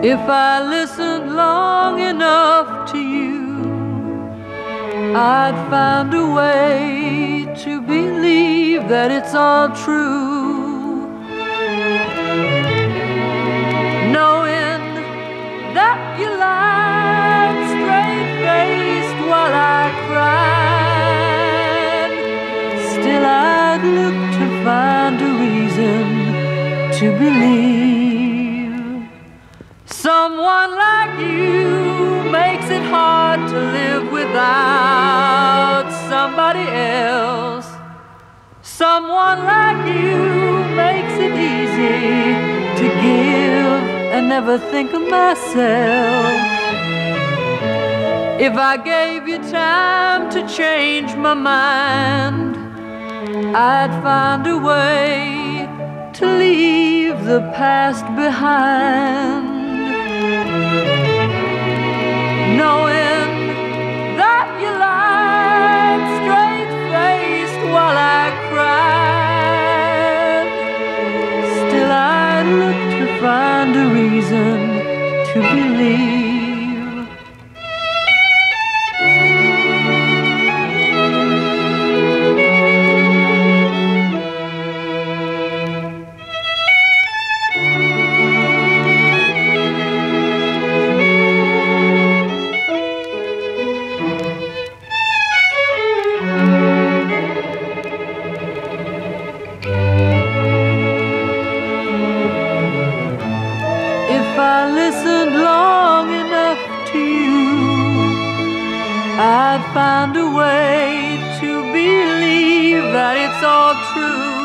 If I listened long enough to you, I'd find a way to believe that it's all true. Knowing that you lied straight-faced while I cried, still I'd look to find a reason to believe. Someone like you makes it hard to live without somebody else. Someone like you makes it easy to give and never think of myself. If I gave you time to change my mind, I'd find a way to leave the past behind. Knowing that you lied straight-faced while I cried, still I'd look to find a reason to believe. If I listened long enough to you, I'd find a way to believe that it's all true.